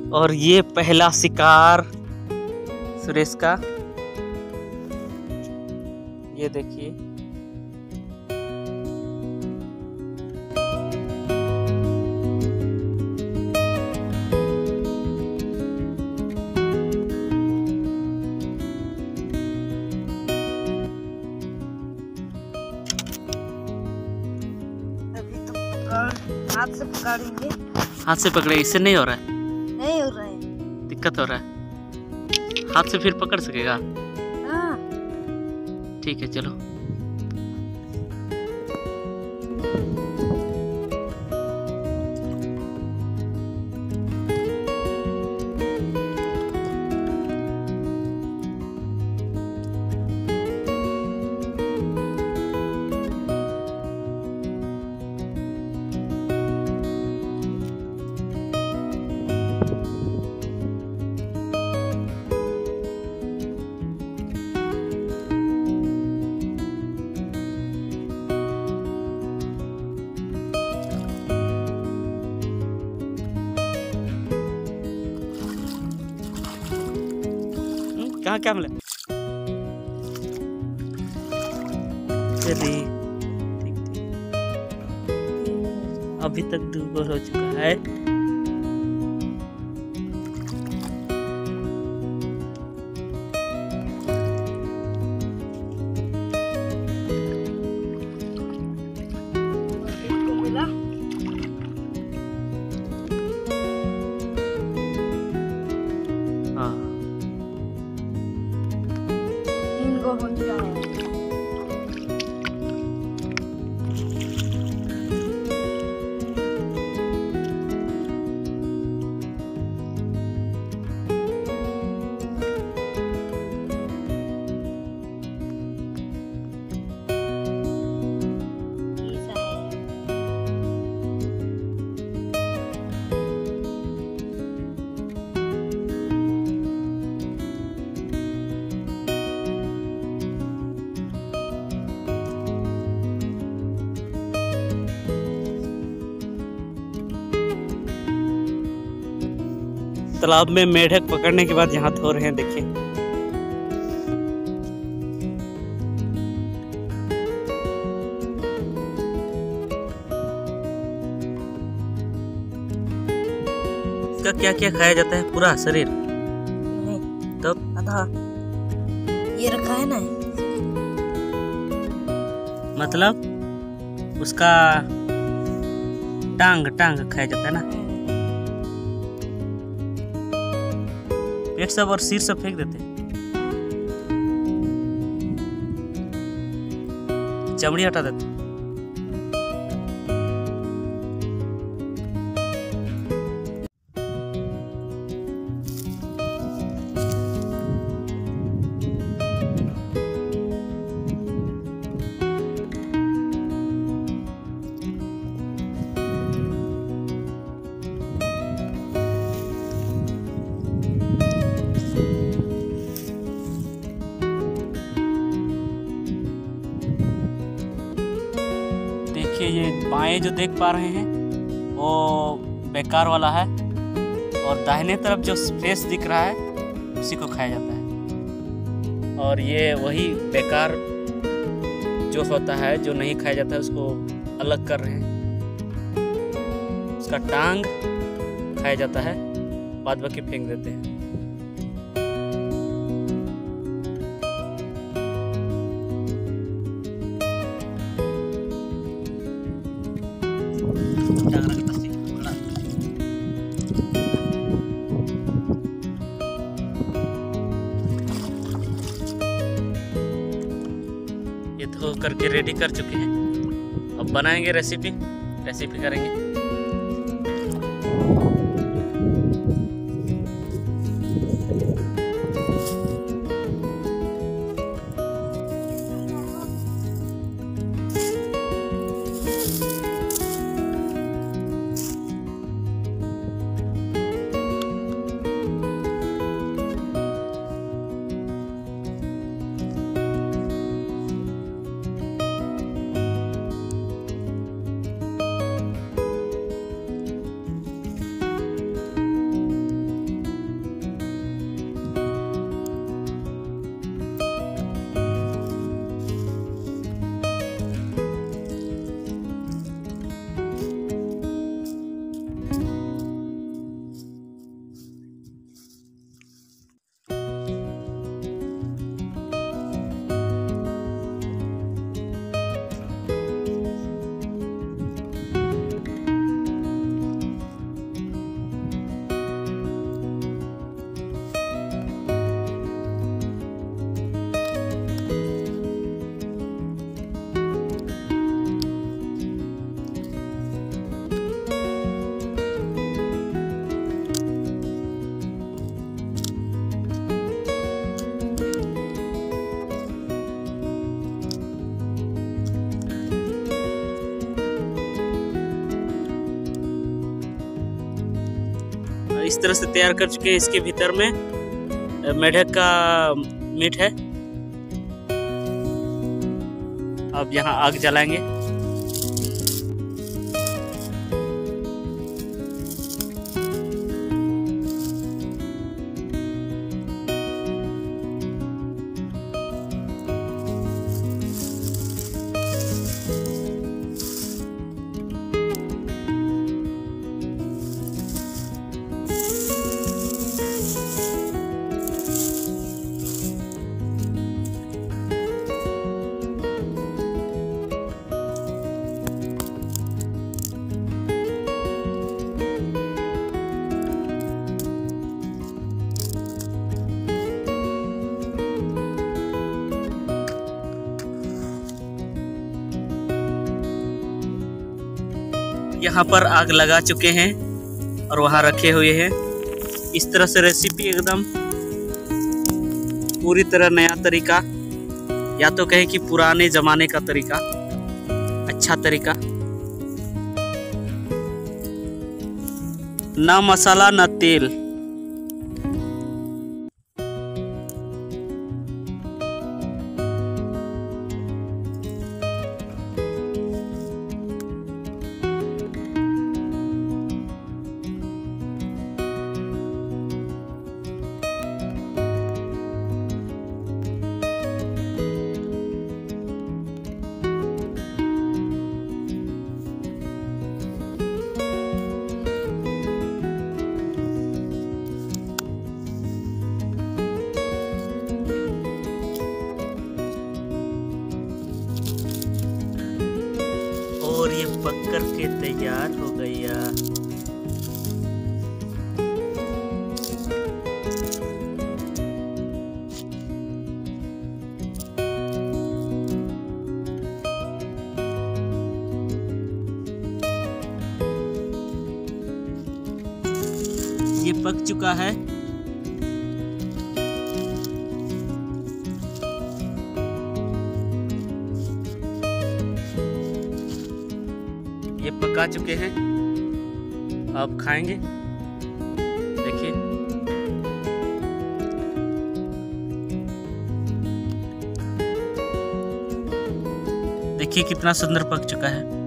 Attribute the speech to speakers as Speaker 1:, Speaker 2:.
Speaker 1: और ये पहला शिकार सुरेश का, ये देखिए।
Speaker 2: अभी तो हाथ से पकड़ेंगे।
Speaker 1: हाथ से पकड़े, इससे नहीं हो रहा है,
Speaker 2: नहीं हो रहा है,
Speaker 1: दिक्कत हो रहा है। हाथ से फिर पकड़ सकेगा?
Speaker 2: हाँ।
Speaker 1: ठीक है, चलो। कहाँ क्या मिला? चलिए, ठीक ठीक। अभी तक 2 गोल हो चुका है।
Speaker 2: इसको मिला।
Speaker 1: हाँ,
Speaker 2: 3 गो हो चुका है। ऐसा है।
Speaker 1: तालाब में मेढक पकड़ने के बाद यहाँ धो रहे हैं, देखिए। इसका क्या क्या खाया जाता है? पूरा शरीर?
Speaker 2: नहीं,
Speaker 1: तब
Speaker 2: आधा ये रखा है ना।
Speaker 1: मतलब उसका टांग खाया जाता है ना? पेट सब और सिर सब फेंक देते हैं, चमड़ी हटा देते हैं। देखिए, ये बाएं जो देख पा रहे हैं वो बेकार वाला है, और दाहिने तरफ जो फ्रेश दिख रहा है उसी को खाया जाता है। और ये वही बेकार जो होता है, जो नहीं खाया जाता है, उसको अलग कर रहे हैं। उसका टांग खाया जाता है, बाद बाकी फेंक देते हैं। ये धो करके रेडी कर चुके हैं। अब बनाएंगे रेसिपी करेंगे। इस तरह से तैयार कर चुके हैं। इसके भीतर में मेढक का मीट है। अब यहाँ आग जलाएंगे। यहाँ पर आग लगा चुके हैं और वहाँ रखे हुए हैं। इस तरह से रेसिपी एकदम पूरी तरह नया तरीका, या तो कहें कि पुराने जमाने का तरीका, अच्छा तरीका। ना मसाला ना तेल। और ये पक कर के तैयार हो गया। ये पक चुका है। ये पका चुके हैं। अब खाएंगे। देखिए, देखिए कितना सुंदर पक चुका है।